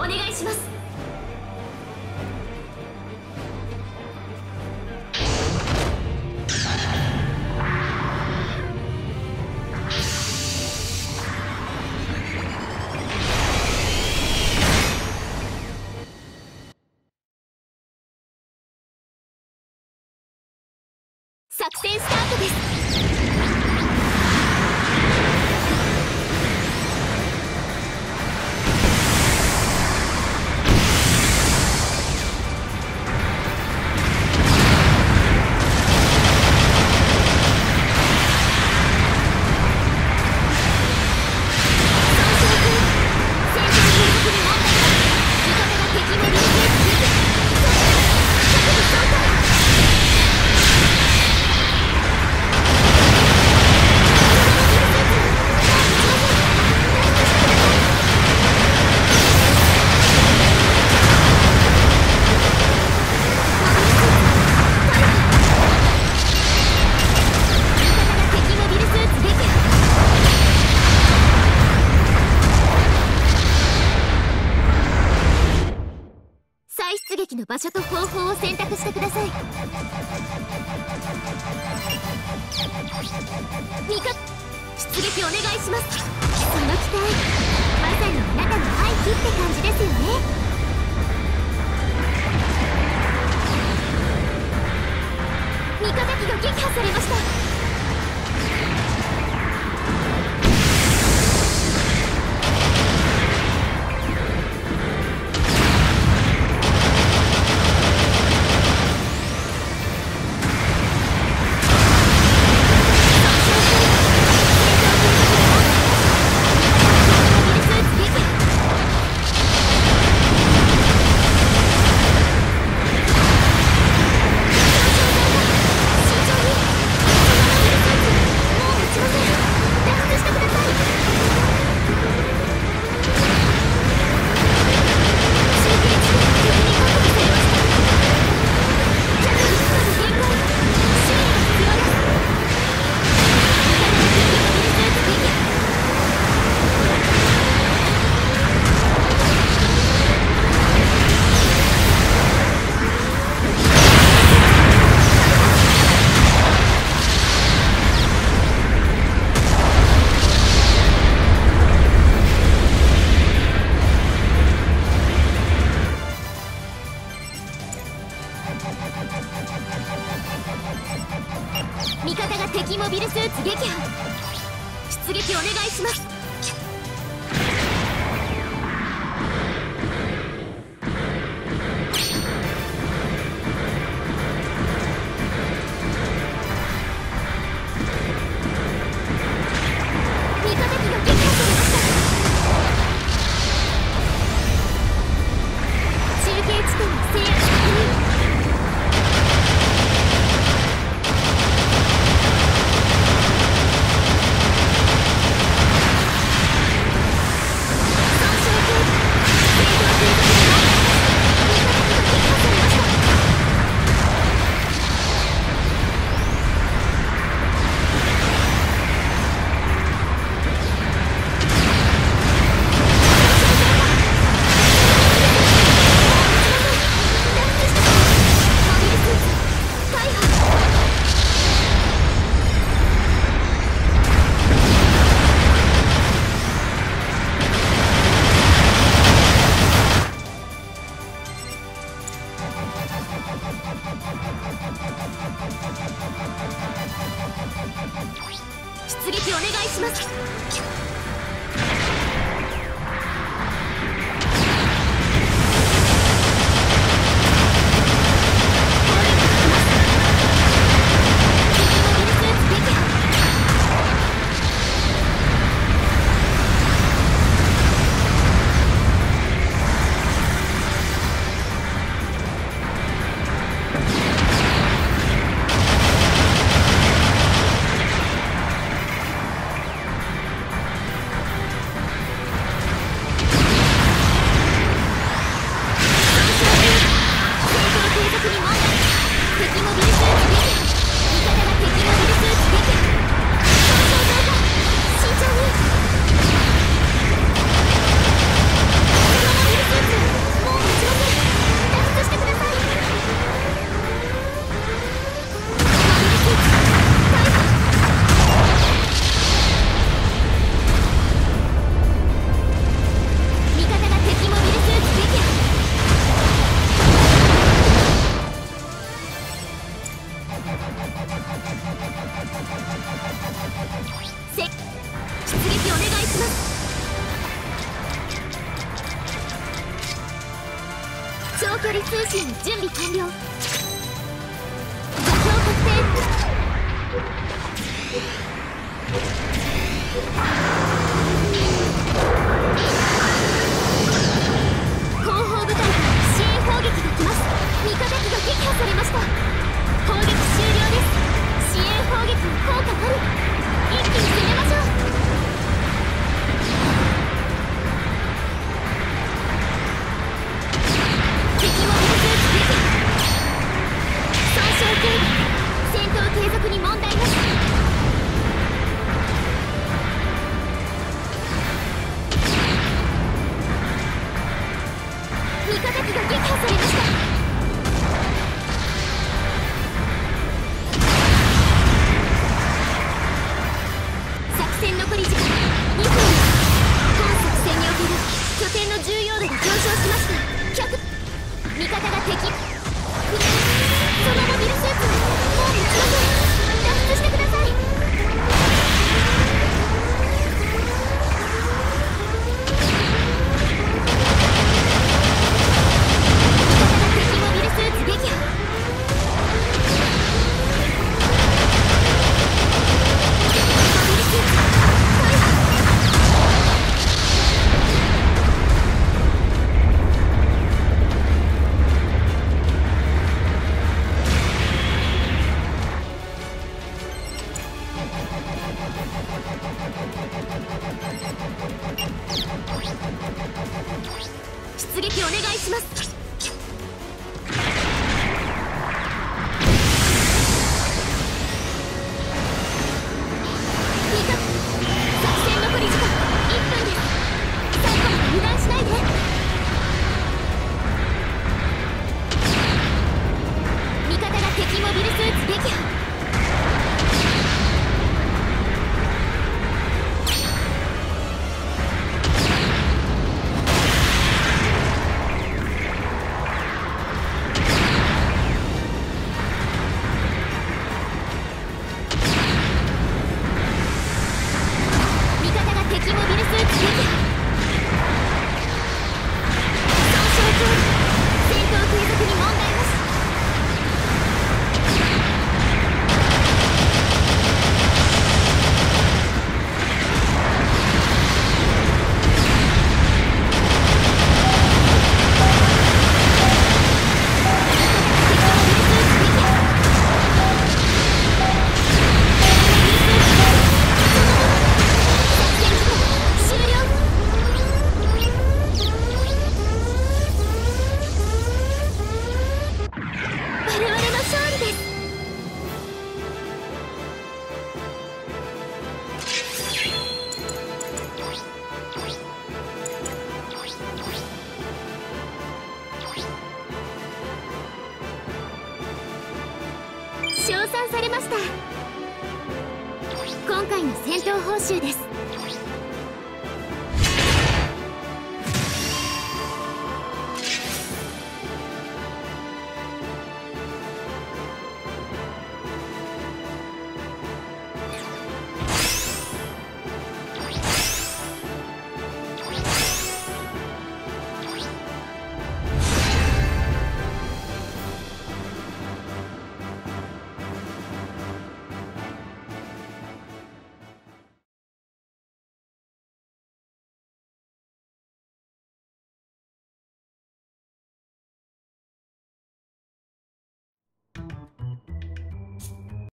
お願いします。作戦スタートです。出撃の場所と方法を選択してください。出撃お願いします。その期待、まさにあなたの愛機って感じですよね。味方機が撃破されました。味方が敵モビルスーツ撃破。出撃お願いします。味方機が撃破されました。中継地点の制圧確認。出撃お願いします。 長距離通信の準備完了。座標確定。後方部隊から支援砲撃が来ます。味方機が撃破されました。砲撃終了です。支援砲撃の効果あり。一気に攻めましょう。敵も見せつけて損傷警備。戦闘継続に問題なし。味方機が撃破されました。作戦残り時間2分です。本作戦における拠点の重要度が上昇しました。味方が敵。そのモビルスーツはもう持ちません。脱出してください。敵モビルスーツ撃破。モビルスーツ大破。出撃お願いします。作戦残り時間1分です。最後まで油断しないで。味方が敵モビルスーツ撃破。敵モビルスーツ撃破。損傷警備。戦闘継続に問題なし。称賛されました。今回の戦闘報酬です。